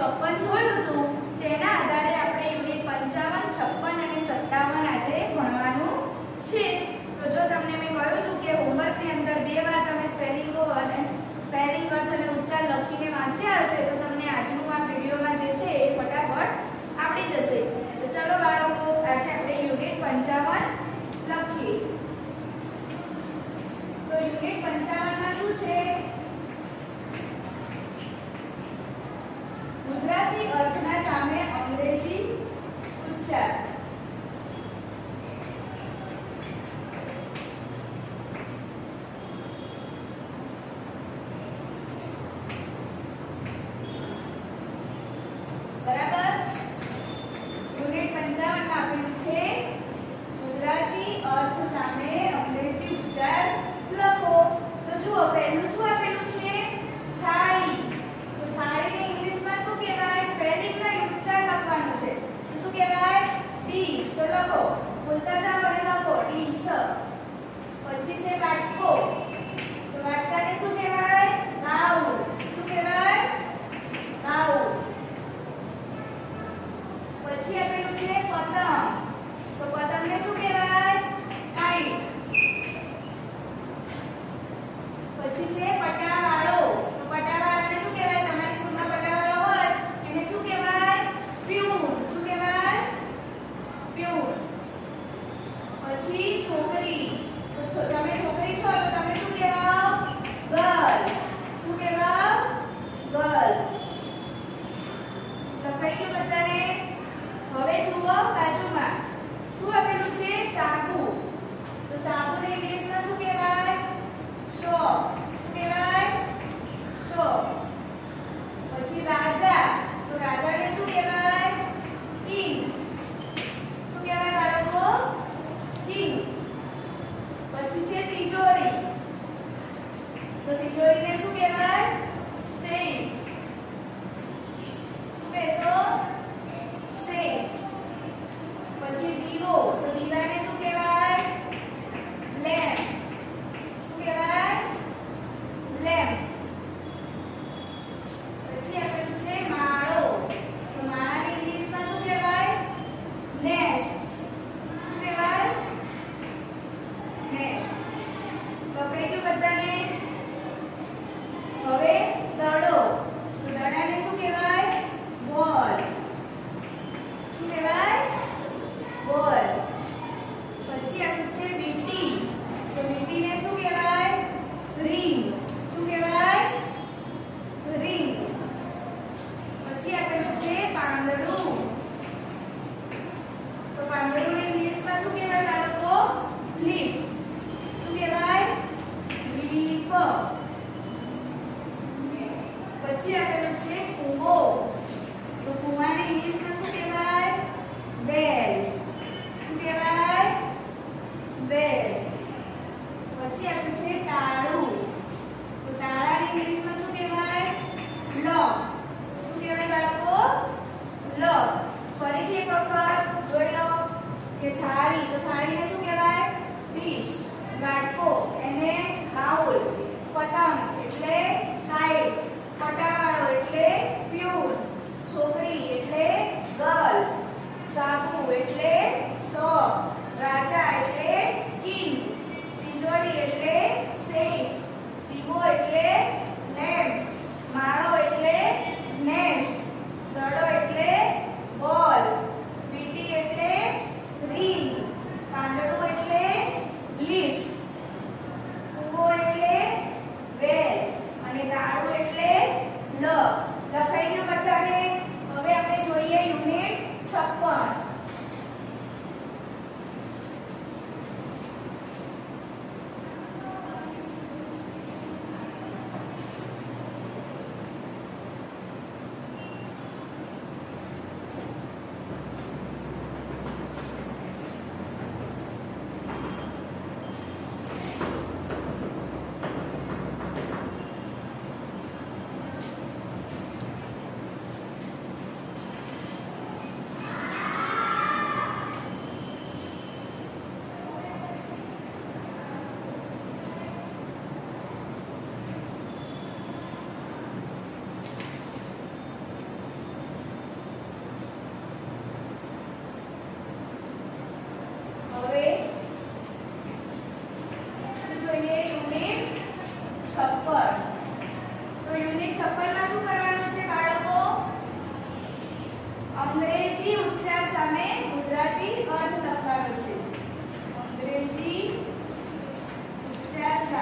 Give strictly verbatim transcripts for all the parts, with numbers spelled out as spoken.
ચોપન જોયું હતું તેના આધારે આપણે યુનિટ પંચાવન, છપ્પન અને સત્તાવન આજે ભણવાનું છે. તો જો તમને મેં કહ્યું હતું કે હોમવર્કની અંદર બે વાર તમે સ્પેલિંગો અને સ્પેલિંગ અર્થ અને ઉચ્ચાર લખીને વાંચ્યા હશે તો તમને આજનું આ વિડીયોમાં જે છે એ ફટાફટ આવડી જશે. તો ચલો બાળકો, આજે આપણે યુનિટ પંચાવન લખીએ. તો યુનિટ પંચાવન માં શું છે? ગુજરાતી અર્થના સામે અંગ્રેજી ઉચ્ચાર. બરાબર? યુનિટ પંચાવન માં આપેલું છે ગુજરાતી અર્થ સામે અંગ્રેજી ઉચ્ચાર લખો. તો જુઓ, પહેલું શું આપેલું છે? થાળી. તો થાળીને ઇંગ્લિશમાં શું કહેવાય? સ્પેલિંગના ઉચ્ચાર લખવાનું છે. તો શું કહેવાય? ડીશ. તો લખો, બોલતા જાઓ અને લખો ડીશ. પછી છે વાટકો. તો વાટકાને શું કહેવાય? બાઉલ. શું કહેવાય? બાઉલ. પછી આપેલું છે પતંગ. તો પતંગને શું કહેવાય? કાઇટ. પછી છે પટાવાળો. તો પટાવાળાને શું કહેવાય? તમારી સ્કૂલમાં પટાવાળો હોય એને શું કહેવાય? પ્યુન. શું કહેવાય? પ્યુન. પછી છોકરી. તો તમે છોકરી છો તો તમે શું કહેવાઓ? ગર્લ. શું કહેવાઓ? ગર્લ. લખાઈ ગયું બધાને? હવે જુઓ બાજુમાં શું આપેલું છે? સાબુ. તો સાબુને ઇંગ્લિશમાં શું કહેવાય? સોપ. શું કહેવાય? સોપ. પછી રાજા. તો રાજાને શું કહેવાય? કિંગ. શું કહેવાય બાળકો? કિંગ. પછી છે તિજોરી. તો તિજોરીને શું કહેવાય? સેફ. શું કહેશો? સેફ. પછી દીવો. તો દીવાને શું કહેવાય? લેમ્પ. શું કહેવાય? લેમ્પ. પછી આપેલું છે માળો. તો માળાને ઇંગ્લિશમાં શું કહેવાય? નેસ્ટ. શું કહેવાય? નેસ્ટ. લખાઈ ગયું બધાને? હવે દડો. તો દડાને શું કહેવાય? બોલ. શું કહેવાય? બોલ. પછી આપણું છે વીંટી. તો વીંટીને શું કહેવાય? રિંગ. શું કહેવાય? રિંગ. પછી આપેલું છે પાંદડું. તો પાંદડુંને ઇંગ્લિશમાં શું કહેવાય બાળકો? લીફ. શું કહેવાય? લીફ. પછી આપેલું છે કૂવો. તો કૂવાને ઇંગ્લિશમાં શું કહેવાય? વેલ. શું કહેવાય? વેલ. પછી આપણું છે તાળું. તો તાળાને ઇંગ્લિશમાં શું કહેવાય? લોક. શું કહેવાય બાળકો? લોક. ફરીથી એક વખત જોઈ લો કે થાળી. તો થાળીને શું કહેવાય? ડીશ. વાટકો એને બાઉલ. પતંગ એટલે કાઇટ. પટાવાળો એટલે પ્યુન. છોકરી એટલે ગર્લ. સાબુ એટલે સોપ. રાજા એટલે કિંગ. તિજોરી એટલે સેફ. દીવો એટલે લેમ્પ. માળો એટલે નેસ્ટ. દડો એટલે બોલ. વીંટી એટલે રિંગ. પાંદડું એટલે લીફ. કૂવો એટલે વેલ.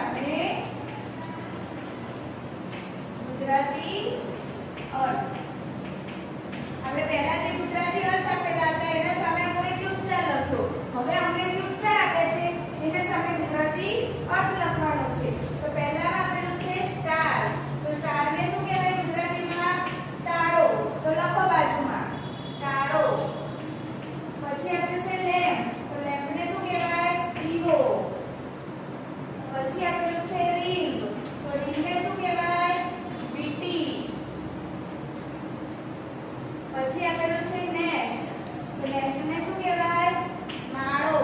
સામે ગુજરાતી અર્થ. આપણે પહેલા જે ગુજરાતી અર્થ આપેલા હતા એના સામે અંગ્રેજી ઉચ્ચાર લખ્યો. હવે અંગ્રેજી ઉચ્ચાર આપે છે એના સામે ગુજરાતી અર્થ લખવાનો છે. તો પહેલા આપેલું છે સ્ટાર. તો સ્ટાર ને શું કહેવાય ગુજરાતીમાં? તારો. તો લખો બાજુમાં તારો. પછી આપ્યું છે લેમ્પ. તો લેમ્પ ને શું કહેવાય? દીવો. પછી આપેલું છે રિંગ. તો રિંગ ને શું કહેવાય? વીંટી. પછી આપેલું છે નેસ્ટ. તો નેસ્ટ ને શું કહેવાય? માળો.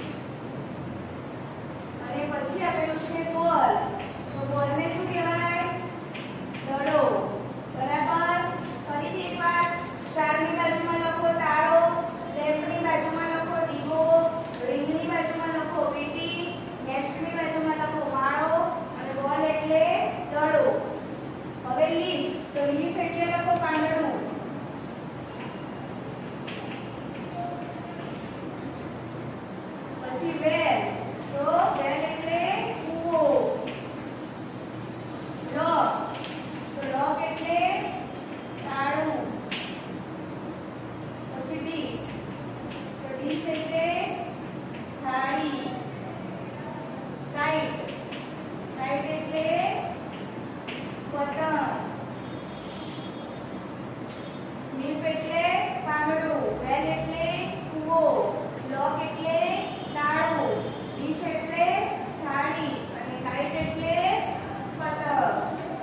અને પછી આપેલું છે બોલ. તો બોલ ને શું કહેવાય? દડો. બરાબર. ફરીથી એકવાર સ્ટાર ની બાજુમાં લખો તારો, લેમ્પ ની બાજુમાં લખો દીવો, રિંગ ની બાજુમાં લખો વીંટી, નેસ્ટ ની બાજુમાં લખો માળો અને બોલ એટલે દડો. હવે લીફ. તો લીફ એટલે લખો પાંદડું. પછી વેલ. તો વેલ એટલે કૂવો. લોક. તો લોક એટલે તાળું. પછી ડીશ. તો ડીશ એટલે થાળી. કાઇટ. કાઇટ એટલે પતંગ. લીફ એટલે પાંદડું. વેલ એટલે કૂવો. લોક એટલે તાળું. ડીશ એટલે થાળી અને કાઇટ એટલે પતંગ.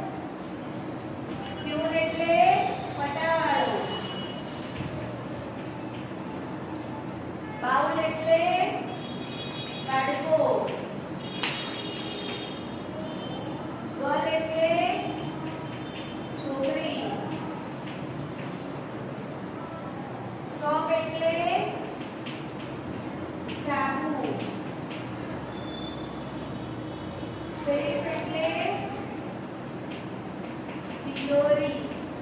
ટ્યુન એટલે પટાવાળું. બાઉલ એટલે કાઢકો. ગર્લ એટલે છોકરી. સોપ એટલે સાબુ. સેફ એટલે તિજોરી.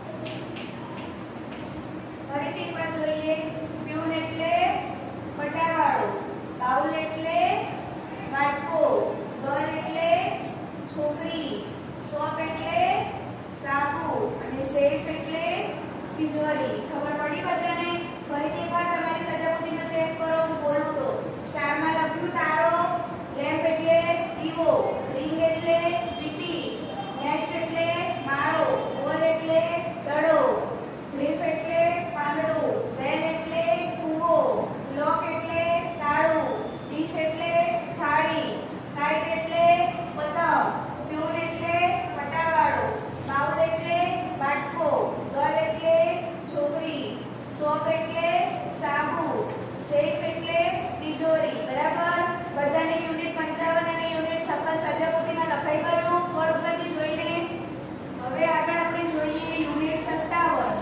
ફરીથી એકવાર જોઈએ. ટ્યુન એટલે પટાવાળું. બાઉલ એટલે વાટકો. ગર્લ એટલે છોકરી. સોપ એટલે સાબુ અને સેફ એટલે તિજોરી. ખબર પડી બધાને? ફરીથી એકવાર તમારી સજાવટીનો ચેક કરો. હું બોલું તો સ્ટારમાં લખ્યું તારો, લેમ્પ એટલે દીવો, રિંગ એટલે વીંટી, નેસ્ટ એટલે માળો, બોલ એટલે દડો, લીફ એટલે પાંદડું, વેલ એટલે કૂવો, લોક એટલે તાળું, ડીશ એટલે થાળી, કાઇટ એટલે પતંગ, ટ્યુન એટલે પટાવાળો, બાઉલ એટલે વાટકો, ગર્લ એટલે છોકરી, સોપ એટલે સાબુ, સેફ એટલે તિજોરી. બરાબર. બધાને યુનિટ પંચાવન અને યુનિટ છપ્પન સજાપતિમાં લખાઈ ગયું બોર્ડ ઉપરથી જોઈને. હવે આગળ આપણે જોઈએ યુનિટ સત્તાવન.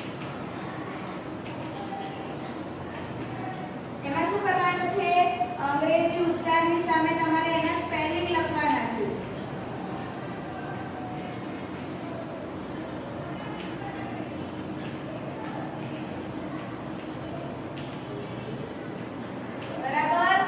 એમાં શું કરવાનું છે? અંગ્રેજી ઉચ્ચારની સામે તમારે એના સ્પેલિંગ લખવાના છે. બરાબર.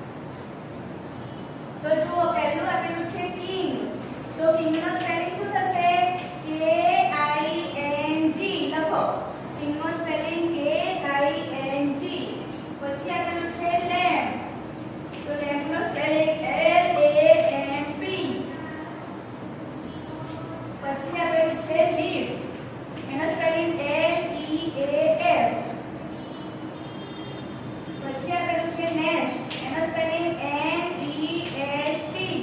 તો જુઓ પહેલું આપેલું છે કિંગ. તો કિંગ નો સ્પેલિંગ શું થશે? કે આઈ એન જી. લખો કિંગ નો સ્પેલિંગ કે આઈ એન જી. પછી આપેલું છે લેમ્પ. તો lamp no spelling L A M પી. પછી આપેલું છે લીફ. એનો spelling L E A F. પછી આપેલું છે નેસ્ટ. એનો spelling N E S T.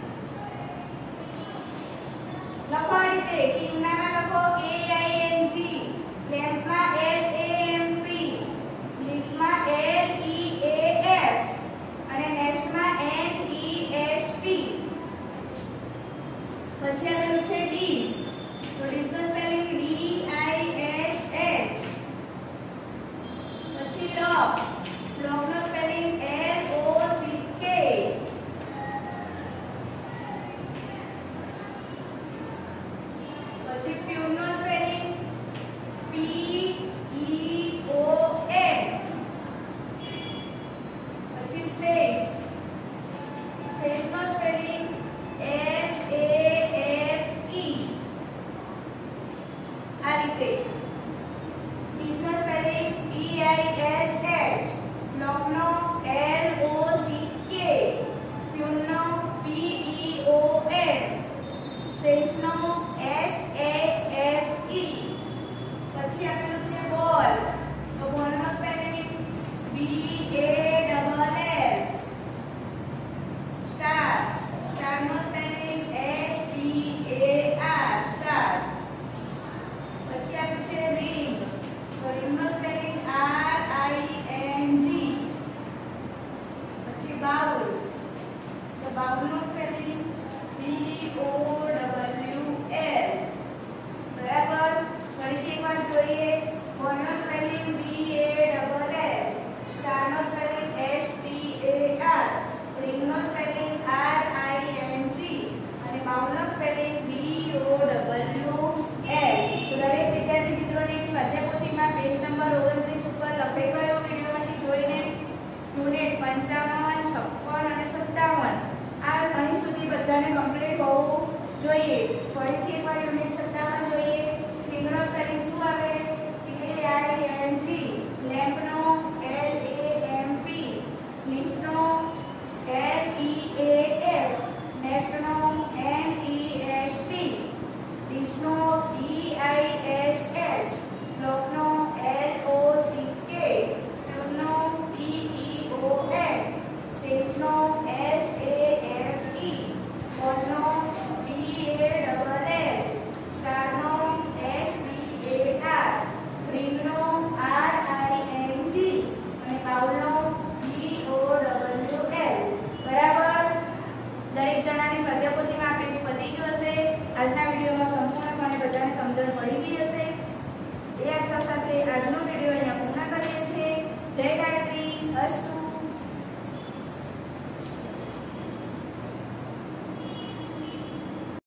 લખો આ રીતે. કિંગનામાં લખો કે I N G, લેમ્પમાં L A M P, લીફમાં L E A F અને નેસ્ટમાં એન ઈ એસ ટી. પછી આપેલું છે ડીશ. તો dish no spelling D I S H. પછી લોક. લોક નો spelling L O C K. પછી ટ્યુન નો spelling P E O N. પછી સેફ. સેફ નો સ્પેલિંગ ફરીથી એકવાર યુનિટ સત્તાવન જોઈએ. ફિંગનો સ્પેલિંગ શું આવે? કે આઈ એન જી. લેમ્પનો એલ એ એમ પી. લીફનો એલ ઈ એ એફ. નેસ્ટનો એન ઈ એસ ટી. ડિશનો ડી આઈ એસ એચ. બ્લોકનો એલ ઓ સી કે. ટ્યુબનો ટી ઈ ઓ એન. સેફનો એસ એ એફ ઈ. બોલનો B A double L. સ્ટારનો S T A R. રિંગનો R I N G. અને બાઉલનો બી O W L. બરાબર. દરેક જણાની સ્વાધ્યાયપોથીમાં આ પેજ પતી ગયું હશે. આજના વિડીયોમાં સંપૂર્ણપણે બધાને સમજણ પડી ગઈ હશે. એ આશા સાથે આજનો વિડીયો અહીંયા પૂર્ણ